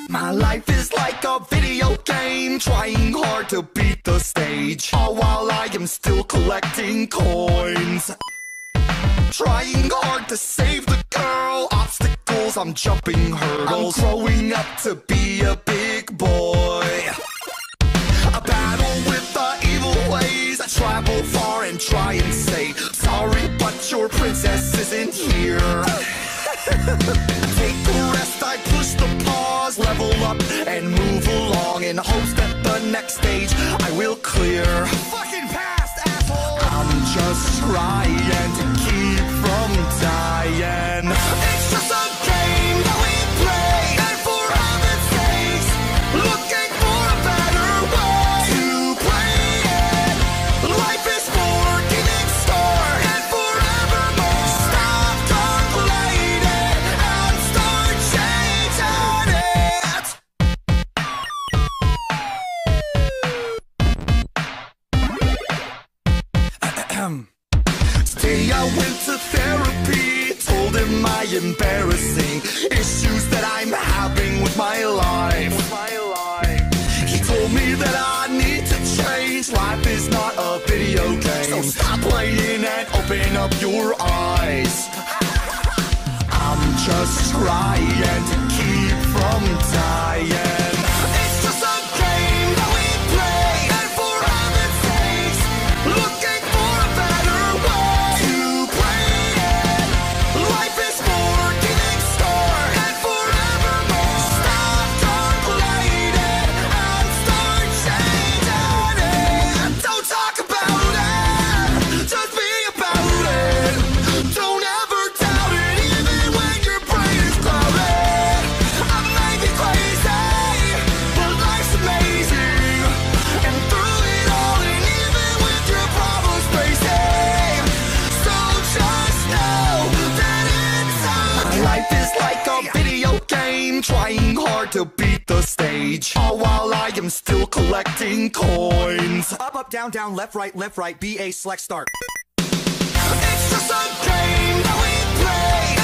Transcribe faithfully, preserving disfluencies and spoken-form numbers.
My life is like a video game, trying hard to beat the stage, all while I am still collecting coins. Trying hard to save the girl, obstacles, I'm jumping hurdles. I'm growing up to be a big boy. A battle with the evil ways, I travel far and try and say, sorry, but your princess isn't here. Take a rest, I push the pause, level up and move along, in hopes that the next stage I will clear. Fucking past, asshole! I'm just trying to keep from dying. It's just a game that we play, and for heaven's sakes, looking for a better way to play it. Life is for giving score, and forevermore. Stop calculating and start changing it. Today I went to therapy, told him my embarrassing issues that I'm having with my life. He told me that I need to change, life is not a video game, so stop playing and open up your eyes. I'm just trying to keep from dying. It's just a game that we play, and for heaven's sakes, looking for a better way to play it. Life is for giving score, and forevermore. Stop calculating and start changing it. Don't talk about it, just be about it. Don't ever doubt it, even when your brain is clouded. I may be crazy, but life's amazing. And through it all, and even with your problems facing, so just know that it's okay. My life is like a video game, trying hard to beat the stage, all while I am still collecting coins. Up, up, down, down, left, right, left, right, B, A, select, start. It's just a game that we play,